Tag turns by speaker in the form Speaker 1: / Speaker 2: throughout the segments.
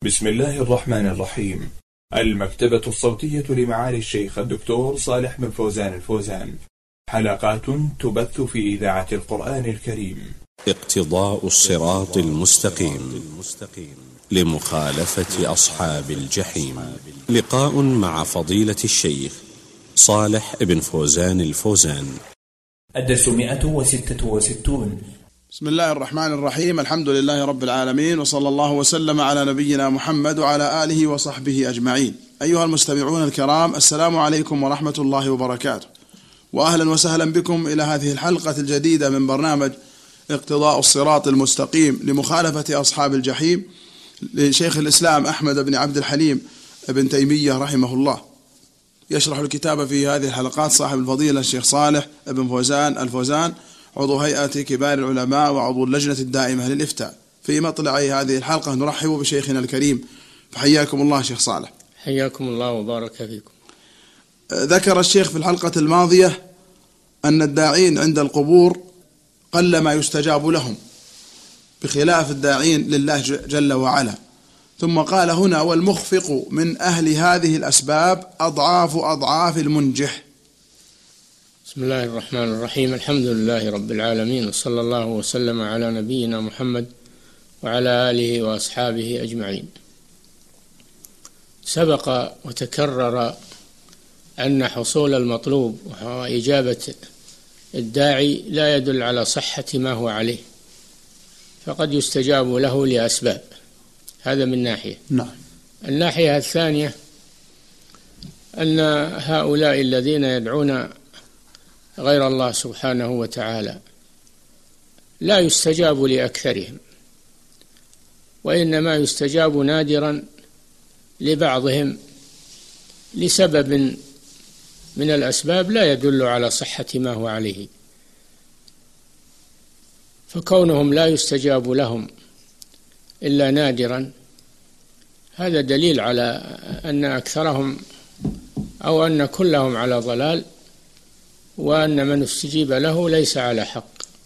Speaker 1: بسم الله الرحمن الرحيم. المكتبة الصوتية لمعالي الشيخ الدكتور صالح بن فوزان الفوزان. حلقات تبث في إذاعة القرآن الكريم.
Speaker 2: اقتضاء الصراط المستقيم لمخالفة أصحاب الجحيم. لقاء مع فضيلة الشيخ صالح بن فوزان الفوزان.
Speaker 3: الدرس 166.
Speaker 4: بسم الله الرحمن الرحيم. الحمد لله رب العالمين، وصلى الله وسلم على نبينا محمد وعلى آله وصحبه أجمعين. أيها المستمعون الكرام، السلام عليكم ورحمة الله وبركاته، وأهلا وسهلا بكم إلى هذه الحلقة الجديدة من برنامج اقتضاء الصراط المستقيم لمخالفة أصحاب الجحيم لشيخ الإسلام أحمد بن عبد الحليم بن تيمية رحمه الله. يشرح الكتاب في هذه الحلقات صاحب الفضيلة الشيخ صالح بن فوزان الفوزان، عضو هيئة كبار العلماء وعضو اللجنة الدائمة للإفتاء. في مطلع هذه الحلقة نرحب بشيخنا الكريم، فحياكم الله شيخ صالح.
Speaker 5: حياكم الله وبارك فيكم.
Speaker 4: ذكر الشيخ في الحلقة الماضية أن الداعين عند القبور قل ما يستجاب لهم بخلاف الداعين لله جل وعلا، ثم قال هنا: والمخفق من أهل هذه الأسباب أضعاف المنجح.
Speaker 5: بسم الله الرحمن الرحيم. الحمد لله رب العالمين، وصلى الله وسلم على نبينا محمد وعلى آله وأصحابه أجمعين. سبق وتكرر أن حصول المطلوب وإجابة الداعي لا يدل على صحة ما هو عليه، فقد يستجاب له لأسباب. هذا من ناحية.
Speaker 4: نعم.
Speaker 5: الناحية الثانية أن هؤلاء الذين يدعون غير الله سبحانه وتعالى لا يستجاب لأكثرهم، وإنما يستجاب نادرا لبعضهم لسبب من الأسباب لا يدل على صحة ما هو عليه. فكونهم لا يستجاب لهم إلا نادرا هذا دليل على أن أكثرهم أو أن كلهم على ضلال، وأن من استجيب له ليس على حق.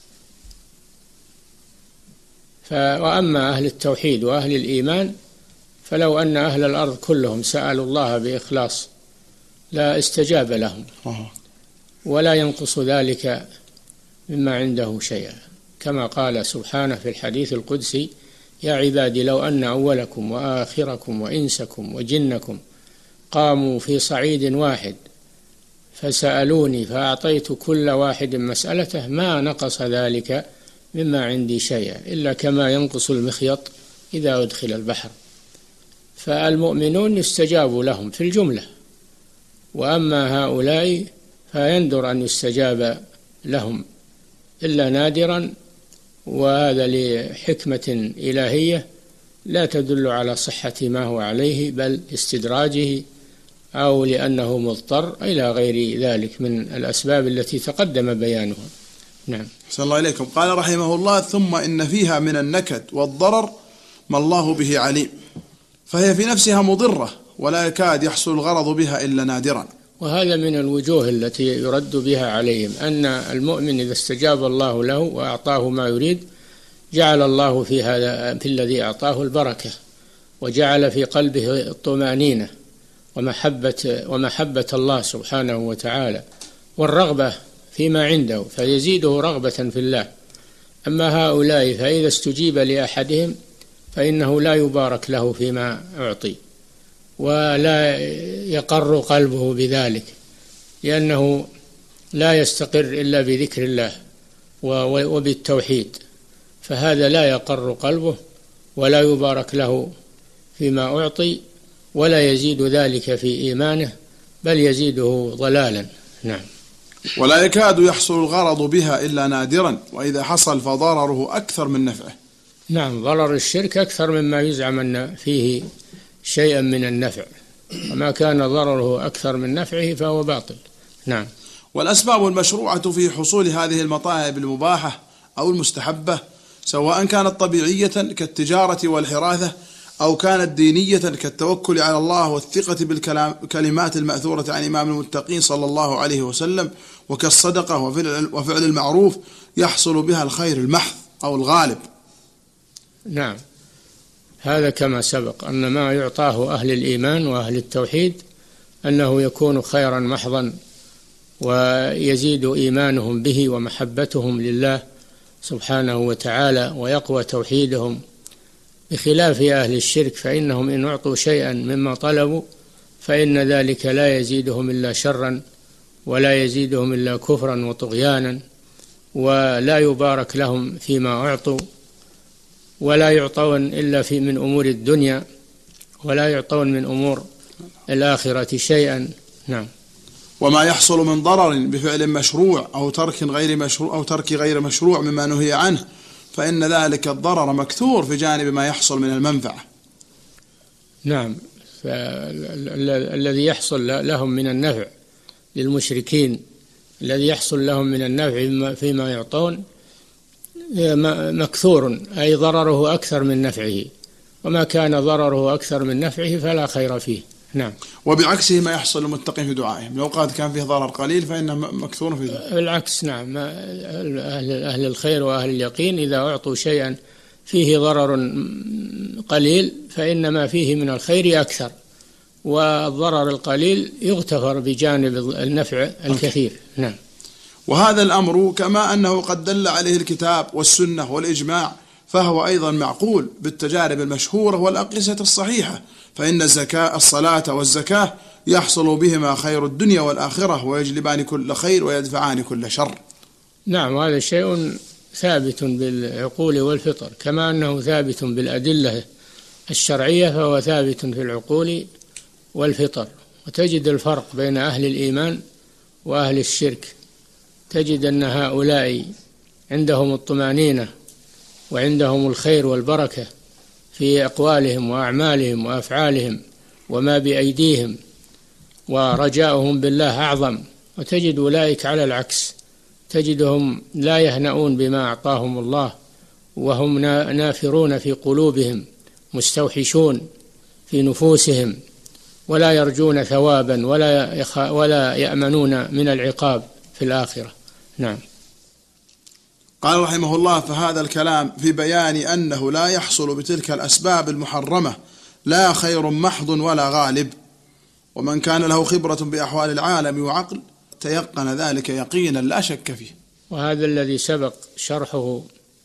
Speaker 5: وأما أهل التوحيد وأهل الإيمان فلو أن أهل الأرض كلهم سألوا الله بإخلاص لا استجاب لهم، ولا ينقص ذلك مما عنده شيئا، كما قال سبحانه في الحديث القدسي: يا عبادي لو أن أولكم وآخركم وإنسكم وجنكم قاموا في صعيد واحد فسألوني فأعطيت كل واحد مسألته ما نقص ذلك مما عندي شيئا إلا كما ينقص المخيط إذا أدخل البحر. فالمؤمنون يستجاب لهم في الجملة، وأما هؤلاء فيندر أن يستجاب لهم إلا نادرا، وهذا لحكمة إلهية لا تدل على صحة ما هو عليه، بل استدراجه أو لأنه مضطر إلى غير ذلك من الأسباب التي تقدم بيانها. نعم.
Speaker 4: صلى الله عليكم. قال رحمه الله: ثم إن فيها من النكد والضرر ما الله به عليم، فهي في نفسها مضرة ولا يكاد يحصل الغرض بها إلا نادرا.
Speaker 5: وهذا من الوجوه التي يرد بها عليهم، أن المؤمن إذا استجاب الله له وأعطاه ما يريد جعل الله في هذا في الذي أعطاه البركة، وجعل في قلبه الطمأنينة ومحبة الله سبحانه وتعالى والرغبة فيما عنده، فيزيده رغبة في الله. أما هؤلاء فإذا استجيب لأحدهم فإنه لا يبارك له فيما أعطي، ولا يقر قلبه بذلك، لأنه لا يستقر إلا بذكر الله وبالتوحيد، فهذا لا يقر قلبه ولا يبارك له فيما أعطي، ولا يزيد ذلك في إيمانه بل يزيده ضلالا. نعم.
Speaker 4: ولا يكاد يحصل الغرض بها إلا نادرا، وإذا حصل فضرره أكثر من نفعه.
Speaker 5: نعم، ضرر الشرك أكثر مما يزعم أن فيه شيئا من النفع، وما كان ضرره أكثر من نفعه فهو باطل. نعم.
Speaker 4: والأسباب المشروعة في حصول هذه المطالب المباحة أو المستحبة سواء كانت طبيعية كالتجارة والحراثة أو كانت دينية كالتوكل على الله والثقة بالكلمات المأثورة عن إمام المتقين صلى الله عليه وسلم، وكالصدقة وفعل المعروف يحصل بها الخير المحض أو الغالب.
Speaker 5: نعم، هذا كما سبق أن ما يعطاه أهل الإيمان وأهل التوحيد أنه يكون خيرا محضا، ويزيد إيمانهم به ومحبتهم لله سبحانه وتعالى، ويقوى توحيدهم، بخلاف أهل الشرك فإنهم إن أعطوا شيئا مما طلبوا فإن ذلك لا يزيدهم إلا شرا، ولا يزيدهم إلا كفرا وطغيانا، ولا يبارك لهم فيما أعطوا، ولا يعطون إلا من أمور الدنيا، ولا يعطون من أمور الآخرة شيئا. نعم.
Speaker 4: وما يحصل من ضرر بفعل مشروع أو ترك غير مشروع مما نهي عنه فإن ذلك الضرر مكثور في جانب ما يحصل من المنفعة.
Speaker 5: نعم. الذي يحصل لهم من النفع للمشركين، الذي يحصل لهم من النفع فيما يعطون مكثور، أي ضرره أكثر من نفعه، وما كان ضرره أكثر من نفعه فلا خير فيه. نعم.
Speaker 4: وبعكسه ما يحصل للمتقين في دعائهم، لو قد كان فيه ضرر قليل فإنه مكثور في ذلك.
Speaker 5: بالعكس. نعم. أهل الخير وأهل اليقين إذا أعطوا شيئا فيه ضرر قليل فإن ما فيه من الخير أكثر، والضرر القليل يغتفر بجانب النفع الكثير. نعم.
Speaker 4: وهذا الأمر كما أنه قد دل عليه الكتاب والسنة والإجماع فهو أيضا معقول بالتجارب المشهورة والأقيسة الصحيحة، فإن الصلاة والزكاة يحصل بهما خير الدنيا والآخرة، ويجلبان كل خير ويدفعان كل شر.
Speaker 5: نعم. وهذا شيء ثابت بالعقول والفطر، كما أنه ثابت بالأدلة الشرعية فهو ثابت في العقول والفطر. وتجد الفرق بين أهل الإيمان وأهل الشرك، تجد أن هؤلاء عندهم الطمأنينة وعندهم الخير والبركة في أقوالهم وأعمالهم وأفعالهم وما بأيديهم، ورجاؤهم بالله أعظم. وتجد أولئك على العكس، تجدهم لا يهنؤون بما أعطاهم الله، وهم نافرون في قلوبهم، مستوحشون في نفوسهم، ولا يرجون ثوابا ولا يأمنون من العقاب في الآخرة. نعم.
Speaker 4: قال رحمه الله: فهذا الكلام في بيان أنه لا يحصل بتلك الأسباب المحرمة لا خير محض ولا غالب، ومن كان له خبرة بأحوال العالم وعقل تيقن ذلك يقينا لا شك فيه.
Speaker 5: وهذا الذي سبق شرحه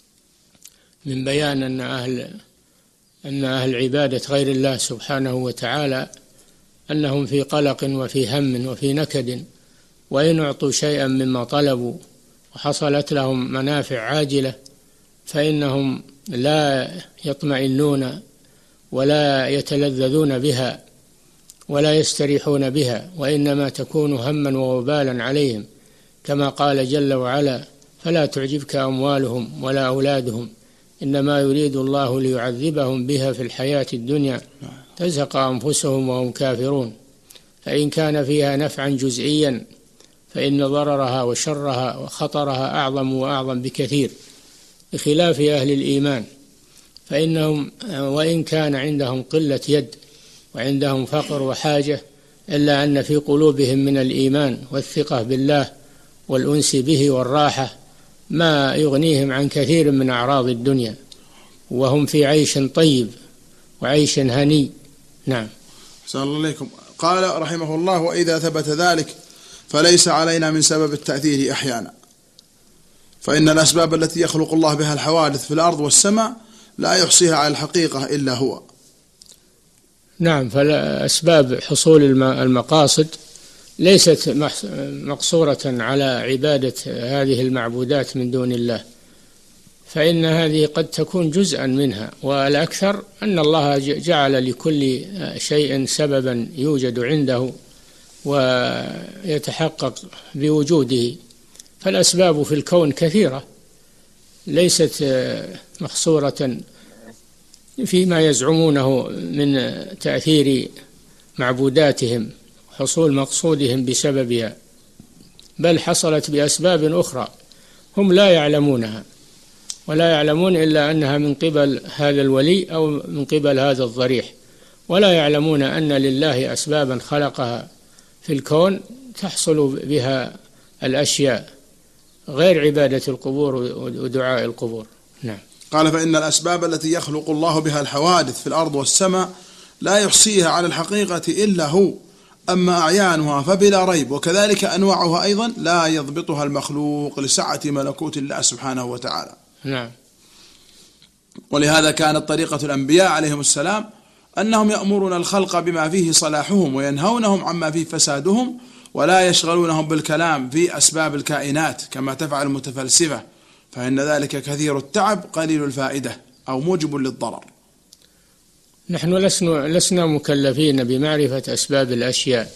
Speaker 5: من بيان أن أهل عبادة غير الله سبحانه وتعالى أنهم في قلق وفي هم وفي نكد، وإن أعطوا شيئا مما طلبوا وحصلت لهم منافع عاجلة فإنهم لا يطمئنون ولا يتلذذون بها ولا يستريحون بها، وإنما تكون هما ووبالا عليهم، كما قال جل وعلا: فلا تعجبك أموالهم ولا أولادهم إنما يريد الله ليعذبهم بها في الحياة الدنيا تزهق أنفسهم وهم كافرون. فإن كان فيها نفعا جزئيا فإن ضررها وشرها وخطرها أعظم وأعظم بكثير، بخلاف أهل الإيمان، فإنهم وإن كان عندهم قلة يد وعندهم فقر وحاجة إلا أن في قلوبهم من الإيمان والثقة بالله والأنس به والراحة ما يغنيهم عن كثير من أعراض الدنيا، وهم في عيش طيب وعيش هني. نعم.
Speaker 4: أحسن الله إليكم. قال رحمه الله: وإذا ثبت ذلك فليس علينا من سبب التأثير أحيانا، فإن الأسباب التي يخلق الله بها الحوادث في الأرض والسماء لا يحصيها على الحقيقة إلا هو.
Speaker 5: نعم. فأسباب حصول المقاصد ليست مقصورة على عبادة هذه المعبودات من دون الله، فإن هذه قد تكون جزءا منها، والأكثر أن الله جعل لكل شيء سببا يوجد عنده ويتحقق بوجوده. فالأسباب في الكون كثيرة ليست مخصورة فيما يزعمونه من تأثير معبوداتهم حصول مقصودهم بسببها، بل حصلت بأسباب أخرى هم لا يعلمونها، ولا يعلمون إلا أنها من قبل هذا الولي أو من قبل هذا الضريح، ولا يعلمون أن لله أسبابا خلقها في الكون تحصل بها الأشياء غير عبادة القبور ودعاء القبور. نعم.
Speaker 4: قال: فإن الأسباب التي يخلق الله بها الحوادث في الأرض والسماء لا يحصيها على الحقيقة إلا هو، أما أعيانها فبلا ريب، وكذلك أنواعها أيضا لا يضبطها المخلوق لسعة ملكوت الله سبحانه وتعالى.
Speaker 5: نعم.
Speaker 4: ولهذا كانت طريقة الأنبياء عليهم السلام أنهم يأمرون الخلق بما فيه صلاحهم وينهونهم عما فيه فسادهم، ولا يشغلونهم بالكلام في أسباب الكائنات كما تفعل المتفلسفة، فإن ذلك كثير التعب قليل الفائدة أو موجب للضرر.
Speaker 5: نحن لسنا مكلفين بمعرفة أسباب الأشياء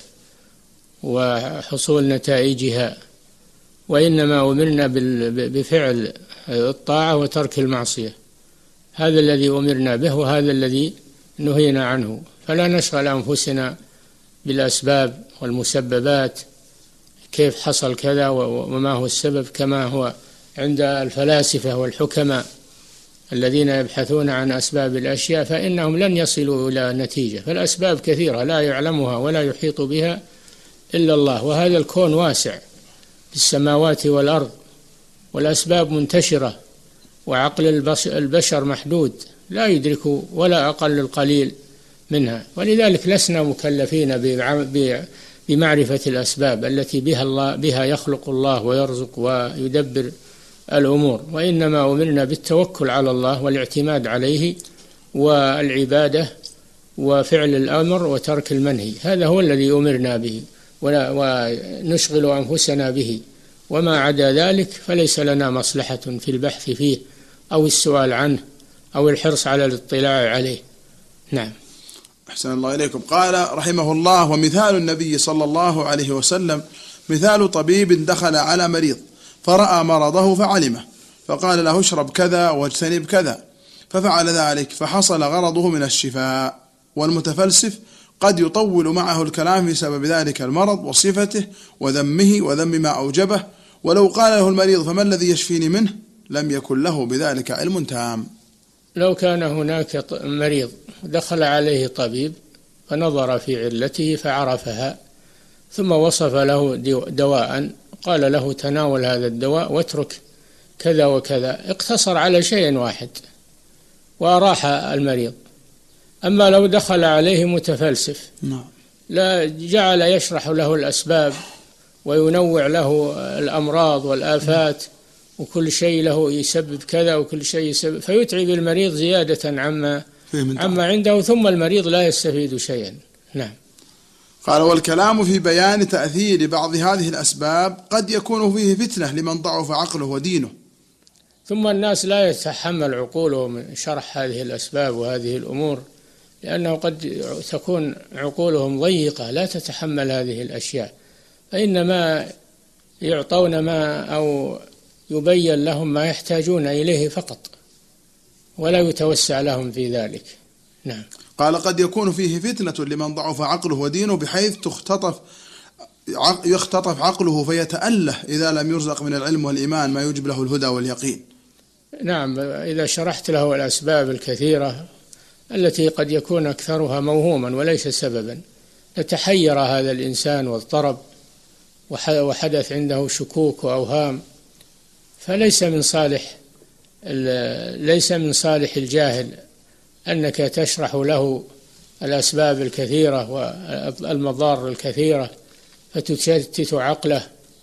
Speaker 5: وحصول نتائجها، وإنما أمرنا بفعل الطاعة وترك المعصية. هذا الذي أمرنا به وهذا الذي نهينا عنه، فلا نشغل أنفسنا بالأسباب والمسببات، كيف حصل كذا وما هو السبب، كما هو عند الفلاسفة والحكماء الذين يبحثون عن أسباب الأشياء، فإنهم لن يصلوا إلى نتيجة. فالأسباب كثيرة لا يعلمها ولا يحيط بها إلا الله، وهذا الكون واسع في السماوات والأرض، والأسباب منتشرة، وعقل البشر محدود لا يدرك ولا أقل القليل منها. ولذلك لسنا مكلفين بمعرفة الأسباب التي بها يخلق الله ويرزق ويدبر الأمور، وإنما أمرنا بالتوكل على الله والاعتماد عليه والعبادة وفعل الأمر وترك المنهي. هذا هو الذي أمرنا به ونشغل أنفسنا به، وما عدا ذلك فليس لنا مصلحة في البحث فيه أو السؤال عنه أو الحرص على الاطلاع عليه. نعم.
Speaker 4: أحسن الله إليكم. قال رحمه الله: ومثال النبي صلى الله عليه وسلم مثال طبيب دخل على مريض فرأى مرضه فعلمه، فقال له: اشرب كذا واجتنب كذا، ففعل ذلك فحصل غرضه من الشفاء. والمتفلسف قد يطول معه الكلام في سبب ذلك المرض وصفته وذمه وذم ما أوجبه، ولو قال له المريض: فما الذي يشفيني منه؟ لم يكن له بذلك علم تام.
Speaker 5: لو كان هناك مريض دخل عليه طبيب فنظر في علته فعرفها، ثم وصف له دواء، قال له: تناول هذا الدواء واترك كذا وكذا، اقتصر على شيء واحد وأراح المريض. أما لو دخل عليه متفلسف لا جعل يشرح له الأسباب وينوع له الأمراض والآفات، وكل شيء له يسبب كذا وكل شيء يسبب، فيتعب المريض زيادة عما عنده، ثم المريض لا يستفيد شيئا. نعم.
Speaker 4: قال: والكلام في بيان تأثير بعض هذه الأسباب قد يكون فيه فتنة لمن ضعف عقله ودينه.
Speaker 5: ثم الناس لا يتحمل عقولهم شرح هذه الأسباب وهذه الأمور، لأنه قد تكون عقولهم ضيقة لا تتحمل هذه الأشياء، فإنما يعطون ما أو يبين لهم ما يحتاجون إليه فقط، ولا يتوسع لهم في ذلك. نعم.
Speaker 4: قال: قد يكون فيه فتنة لمن ضعف عقله ودينه، بحيث يختطف عقله فيتأله إذا لم يرزق من العلم والإيمان ما يوجب له الهدى واليقين.
Speaker 5: نعم. إذا شرحت له الأسباب الكثيرة التي قد يكون أكثرها موهوما وليس سببا، لتحير هذا الإنسان واضطرب وحدث عنده شكوك وأوهام، فليس من صالح الجاهل أنك تشرح له الأسباب الكثيرة والمضار الكثيرة فتشتت عقله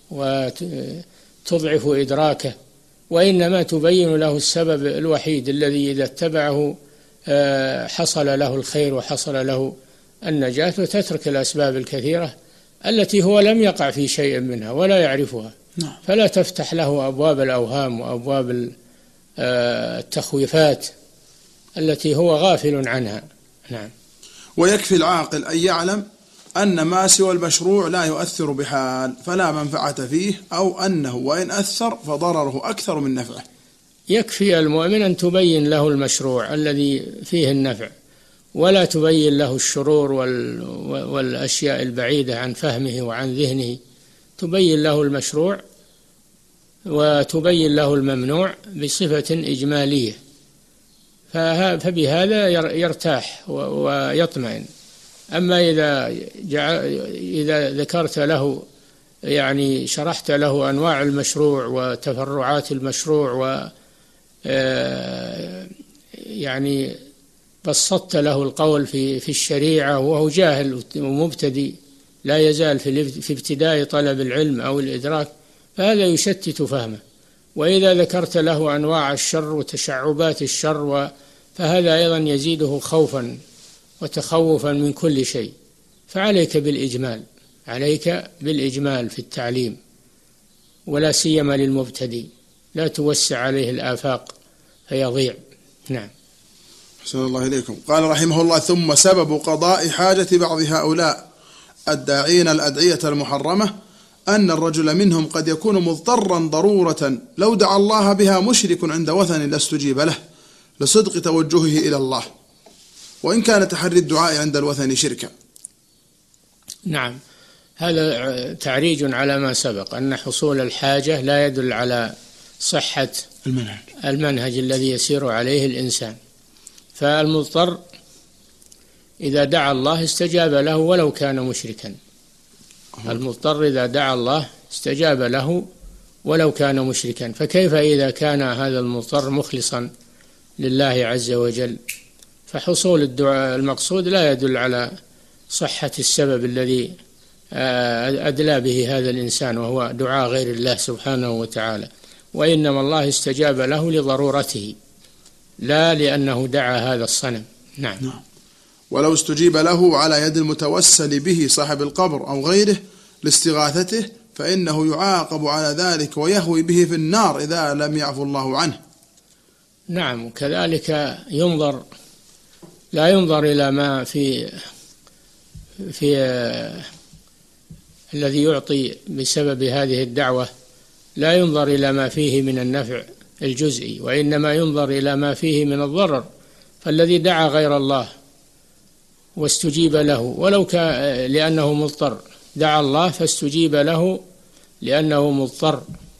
Speaker 5: وتضعف إدراكه، وإنما تبين له السبب الوحيد الذي إذا اتبعه حصل له الخير وحصل له النجاة، وتترك الأسباب الكثيرة التي هو لم يقع في شيء منها ولا يعرفها. فلا تفتح له أبواب الأوهام وأبواب التخويفات التي هو غافل عنها. نعم.
Speaker 4: ويكفي العاقل أن يعلم أن ما سوى المشروع لا يؤثر بحال، فلا منفعة فيه، أو أنه وإن أثر فضرره أكثر من نفعه.
Speaker 5: يكفي المؤمن أن تبين له المشروع الذي فيه النفع، ولا تبين له الشرور والأشياء البعيدة عن فهمه وعن ذهنه. تبين له المشروع وتبين له الممنوع بصفة إجمالية، فبهذا يرتاح ويطمئن. أما إذا ذكرت له، يعني شرحت له أنواع المشروع وتفرعات المشروع يعني بسطت له القول في الشريعة وهو جاهل ومبتدئ لا يزال في ابتداء طلب العلم أو الإدراك، فهذا يشتت فهمه. وإذا ذكرت له أنواع الشر وتشعبات الشر فهذا أيضا يزيده خوفا وتخوفا من كل شيء. فعليك بالإجمال، عليك بالإجمال في التعليم، ولا سيما للمبتدئ، لا توسع عليه الآفاق فيضيع. نعم.
Speaker 4: أحسن الله إليكم. قال رحمه الله: ثم سبب قضاء حاجة بعض هؤلاء الداعين الأدعية المحرمة أن الرجل منهم قد يكون مضطرا ضرورة لو دعا الله بها مشرك عند وثن لاستجيب له لصدق توجهه إلى الله، وإن كان تحري الدعاء عند الوثن شركا.
Speaker 5: نعم، هذا تعريج على ما سبق، أن حصول الحاجة لا يدل على صحة المنهج الذي يسير عليه الإنسان. فالمضطر إذا دعا الله استجاب له ولو كان مشركا. المضطر إذا دعا الله استجاب له ولو كان مشركا، فكيف إذا كان هذا المضطر مخلصا لله عز وجل؟ فحصول الدعاء المقصود لا يدل على صحة السبب الذي أدلى به هذا الإنسان، وهو دعاء غير الله سبحانه وتعالى، وإنما الله استجاب له لضرورته لا لأنه دعا هذا الصنم. نعم.
Speaker 4: ولو استجيب له على يد المتوسل به صاحب القبر أو غيره لاستغاثته فإنه يعاقب على ذلك ويهوي به في النار إذا لم يعفو الله عنه.
Speaker 5: نعم، كذلك لا ينظر إلى ما في الذي يعطي بسبب هذه الدعوة، لا ينظر إلى ما فيه من النفع الجزئي، وإنما ينظر إلى ما فيه من الضرر. فالذي دعا غير الله واستجيب له ولو كان لأنه مضطر، دعا الله فاستجيب له لأنه مضطر،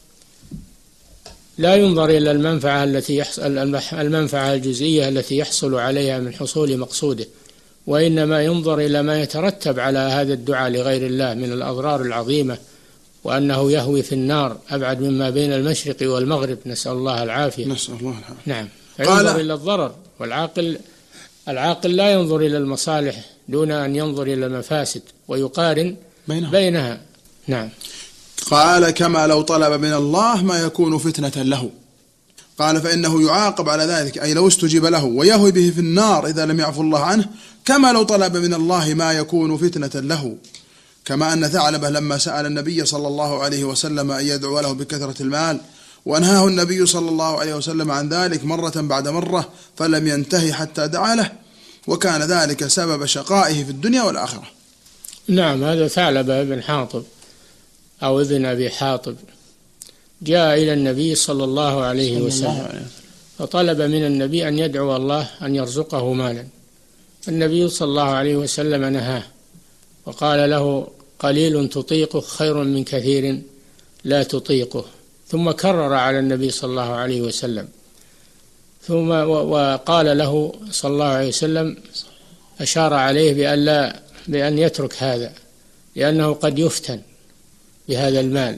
Speaker 5: لا ينظر إلى المنفعة الجزئية التي يحصل عليها من حصول مقصوده، وإنما ينظر إلى ما يترتب على هذا الدعاء لغير الله من الأضرار العظيمة، وأنه يهوي في النار أبعد مما بين المشرق والمغرب، نسأل الله العافية.
Speaker 4: نسأل الله العافية.
Speaker 5: نعم، فينظر إلى الضرر، والعاقل لا ينظر إلى المصالح دون أن ينظر إلى المفاسد ويقارن بينها. نعم.
Speaker 4: قال: كما لو طلب من الله ما يكون فتنة له. قال: فإنه يعاقب على ذلك، أي لو استجيب له، ويهوي به في النار إذا لم يعفو الله عنه، كما لو طلب من الله ما يكون فتنة له. كما أن ثعلبة لما سأل النبي صلى الله عليه وسلم أن يدعو له بكثرة المال، وأنهاه النبي صلى الله عليه وسلم عن ذلك مرة بعد مرة فلم ينتهي حتى دعا له، وكان ذلك سبب شقائه في الدنيا والآخرة.
Speaker 5: نعم، هذا ثعلبة بن حاطب أو ابن أبي حاطب جاء إلى النبي صلى الله عليه وسلم فطلب من النبي أن يدعو الله أن يرزقه مالا. النبي صلى الله عليه وسلم نهاه وقال له: قليل تطيقه خير من كثير لا تطيقه. ثم كرر على النبي صلى الله عليه وسلم، ثم وقال له صلى الله عليه وسلم، أشار عليه بأن يترك هذا لأنه قد يفتن بهذا المال.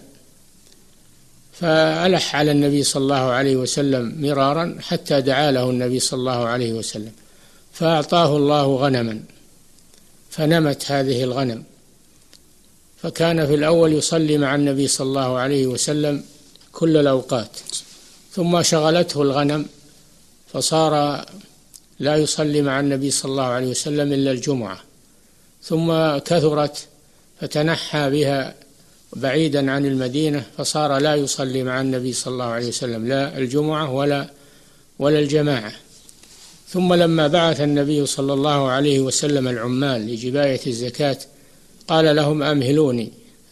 Speaker 5: فألح على النبي صلى الله عليه وسلم مرارا حتى دعا له النبي صلى الله عليه وسلم، فأعطاه الله غنما، فنمت هذه الغنم، فكان في الأول يصلي مع النبي صلى الله عليه وسلم كل الأوقات، ثم شغلته الغنم فصار لا يصلي مع النبي صلى الله عليه وسلم إلا الجمعة، ثم كثرت فتنحى بها بعيدا عن المدينة فصار لا يصلي مع النبي صلى الله عليه وسلم لا الجمعة ولا الجماعة. ثم لما بعث النبي صلى الله عليه وسلم العمال لجباية الزكاة قال لهم: أمهلوني،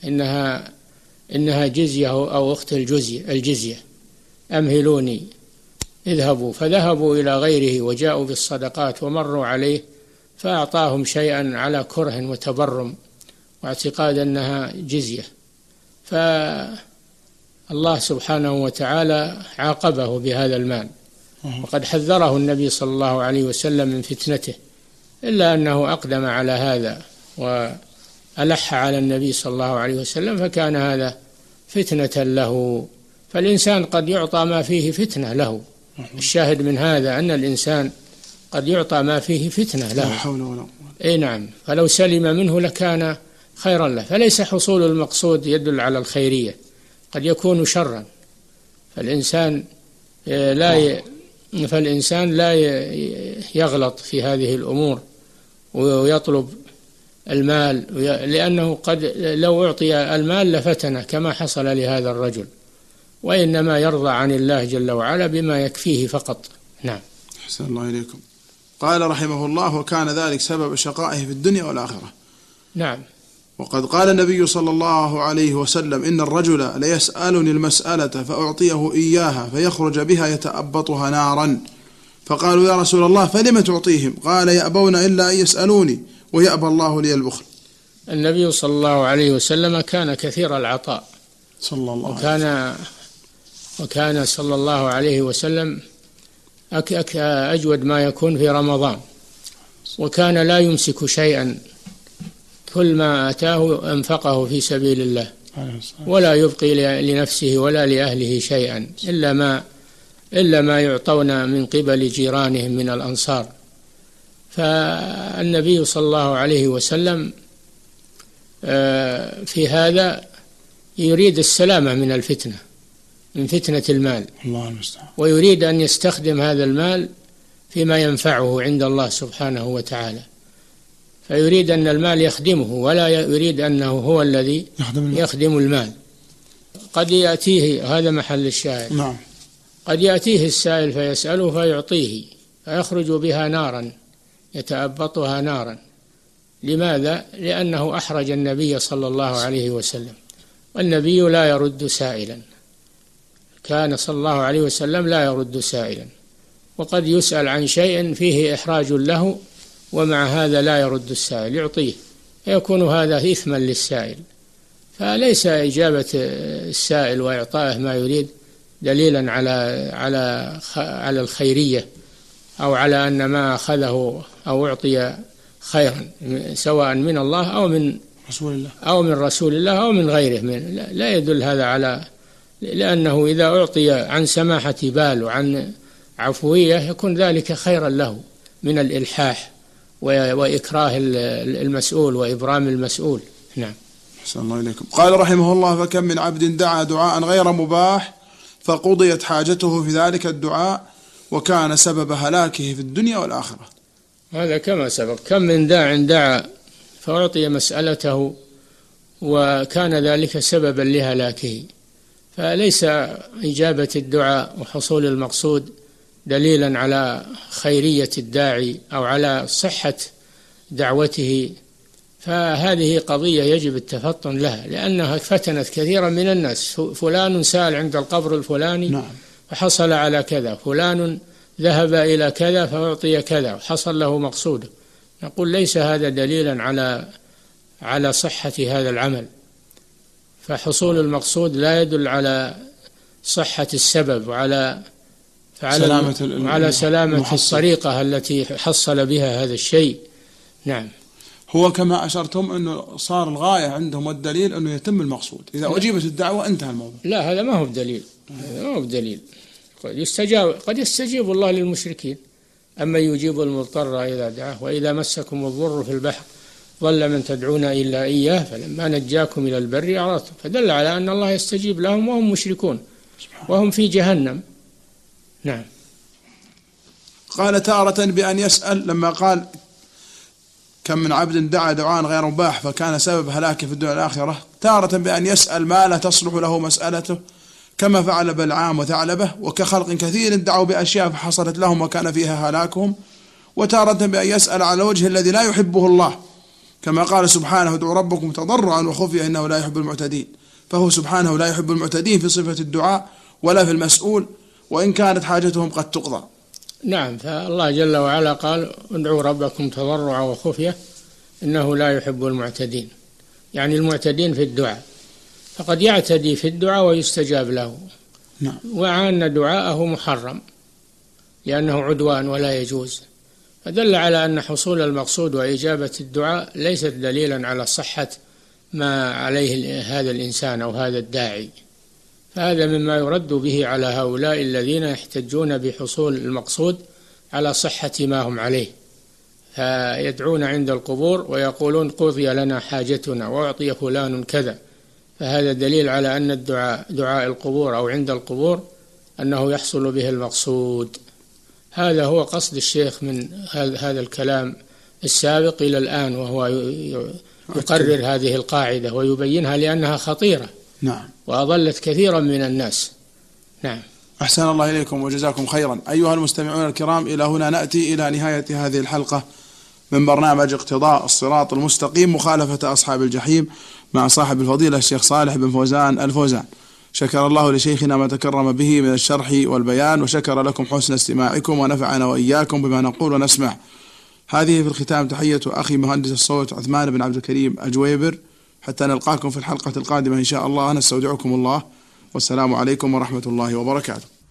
Speaker 5: إنها جزية أو أخت الجزية، أمهلوني، اذهبوا. فذهبوا إلى غيره وجاءوا بالصدقات ومروا عليه فأعطاهم شيئا على كره وتبرم واعتقاد أنها جزية، فالله سبحانه وتعالى عاقبه بهذا المال، وقد حذره النبي صلى الله عليه وسلم من فتنته، إلا أنه أقدم على هذا وألح على النبي صلى الله عليه وسلم، فكان هذا فتنة له. فالإنسان قد يعطى ما فيه فتنة له الشاهد من هذا أن الإنسان قد يعطى ما فيه فتنة له.
Speaker 4: لا حول ولا قوة.
Speaker 5: أي نعم، فلو سلم منه لكان خيرا له. فليس حصول المقصود يدل على الخيرية، قد يكون شرا. فالإنسان لا يغلط في هذه الأمور ويطلب المال، لأنه قد لو أعطي المال لفتنه كما حصل لهذا الرجل، وإنما يرضى عن الله جل وعلا بما يكفيه فقط. نعم.
Speaker 4: أحسن الله إليكم. قال رحمه الله: وكان ذلك سبب شقائه في الدنيا والآخرة.
Speaker 5: نعم.
Speaker 4: وقد قال النبي صلى الله عليه وسلم: إن الرجل ليسألني المسألة فأعطيه إياها فيخرج بها يتأبطها نارا. فقالوا: يا رسول الله فلم تعطيهم؟ قال: يأبون إلا أن يسألوني ويأبى الله لي البخل.
Speaker 5: النبي صلى الله عليه وسلم كان كثير العطاء
Speaker 4: صلى الله عليه وسلم.
Speaker 5: وكان صلى الله عليه وسلم أجود ما يكون في رمضان، وكان لا يمسك شيئا، كل ما أتاه أنفقه في سبيل الله، ولا يبقي لنفسه ولا لأهله شيئا إلا ما يعطون من قبل جيرانهم من الأنصار. فالنبي صلى الله عليه وسلم في هذا يريد السلامة من الفتنة، من فتنة المال، ويريد أن يستخدم هذا المال فيما ينفعه عند الله سبحانه وتعالى، فيريد أن المال يخدمه ولا يريد أنه هو الذي يخدم المال. قد يأتيه، هذا محل الشاهد،
Speaker 4: نعم،
Speaker 5: قد يأتيه السائل فيسأله فيعطيه فيخرج بها نارا، يتأبطها نارا. لماذا؟ لأنه أحرج النبي صلى الله عليه وسلم، والنبي لا يرد سائلا، كان صلى الله عليه وسلم لا يرد سائلا، وقد يسأل عن شيء فيه إحراج له ومع هذا لا يرد السائل، يعطيه، فيكون هذا إثما للسائل. فليس إجابة السائل وإعطائه ما يريد دليلا على الخيرية، أو على أن ما أخذه أو أعطي خيرا سواء من الله أو من رسول الله أو من غيره لا يدل هذا على، لأنه إذا أعطي عن سماحة بال وعن عفوية يكون ذلك خيرا له من الإلحاح وإكراه المسؤول وإبرام المسؤول. نعم.
Speaker 4: أحسن الله إليكم. قال رحمه الله: فكم من عبد دعا دعاء غير مباح فقضيت حاجته في ذلك الدعاء وكان سبب هلاكه في الدنيا والآخرة.
Speaker 5: هذا كما سبق، كم من دعا فأعطي مسألته وكان ذلك سببا لهلاكه. فليس إجابة الدعاء وحصول المقصود دليلا على خيرية الداعي أو على صحة دعوته، فهذه قضية يجب التفطن لها، لأنها فتنت كثيرا من الناس. فلان سأل عند القبر الفلاني، نعم، فحصل على كذا، فلان ذهب إلى كذا فأعطي كذا وحصل له مقصوده. نقول ليس هذا دليلا على صحة هذا العمل، فحصول المقصود لا يدل على صحة السبب وعلى سلامة الطريقة التي حصل بها هذا الشيء. نعم.
Speaker 4: هو كما أشرتم أنه صار الغاية عندهم والدليل أنه يتم المقصود، إذا أجيبت الدعوة انتهى الموضوع.
Speaker 5: لا، هذا ما هو بدليل، قد يستجيب الله للمشركين، أما يجيب المضطر إذا دعاه. وإذا مسكم الضر في البحر ضل من تدعون إلا إياه فلما نجاكم إلى البر أعرضتم، فدل على أن الله يستجيب لهم وهم مشركون وهم في جهنم. نعم.
Speaker 4: قال تارة بأن يسأل، لما قال كم من عبد دعا دعاء غير مباح فكان سبب هلاكه في الدنيا والآخرة، تارة بأن يسأل ما لا تصلح له مسألته كما فعل بلعام وثعلبة، وكخلق كثير دعوا بأشياء فحصلت لهم وكان فيها هلاكهم. وتارة بأن يسأل على وجه الذي لا يحبه الله، كما قال سبحانه: ادعوا ربكم تضرعا وخفيا إنه لا يحب المعتدين. فهو سبحانه لا يحب المعتدين في صفة الدعاء ولا في المسؤول، وإن كانت حاجتهم قد تقضى.
Speaker 5: نعم. فالله جل وعلا قال: ادعوا ربكم تضرعا وخفية إنه لا يحب المعتدين، يعني المعتدين في الدعاء، فقد يعتدي في الدعاء ويستجاب له.
Speaker 4: نعم.
Speaker 5: وأن دعاءه محرم لأنه عدوان ولا يجوز، فدل على أن حصول المقصود وإجابة الدعاء ليست دليلا على صحة ما عليه هذا الإنسان أو هذا الداعي، فهذا مما يرد به على هؤلاء الذين يحتجون بحصول المقصود على صحة ما هم عليه، فيدعون عند القبور ويقولون قضي لنا حاجتنا وأعطي فلان كذا، فهذا دليل على أن الدعاء دعاء القبور أو عند القبور أنه يحصل به المقصود. هذا هو قصد الشيخ من هذا الكلام السابق إلى الآن، وهو يقرر هذه القاعدة ويبينها لأنها خطيرة.
Speaker 4: نعم.
Speaker 5: وأضلت كثيرا من الناس. نعم.
Speaker 4: أحسن الله إليكم وجزاكم خيرا. أيها المستمعون الكرام، إلى هنا نأتي إلى نهاية هذه الحلقة من برنامج اقتضاء الصراط المستقيم مخالفة أصحاب الجحيم مع صاحب الفضيلة الشيخ صالح بن فوزان الفوزان. شكر الله لشيخنا ما تكرم به من الشرح والبيان، وشكر لكم حسن استماعكم، ونفعنا وإياكم بما نقول ونسمع. هذه في الختام تحية أخي مهندس الصوت عثمان بن عبد الكريم الجويبر، حتى نلقاكم في الحلقة القادمة إن شاء الله. نستودعكم الله، والسلام عليكم ورحمة الله وبركاته.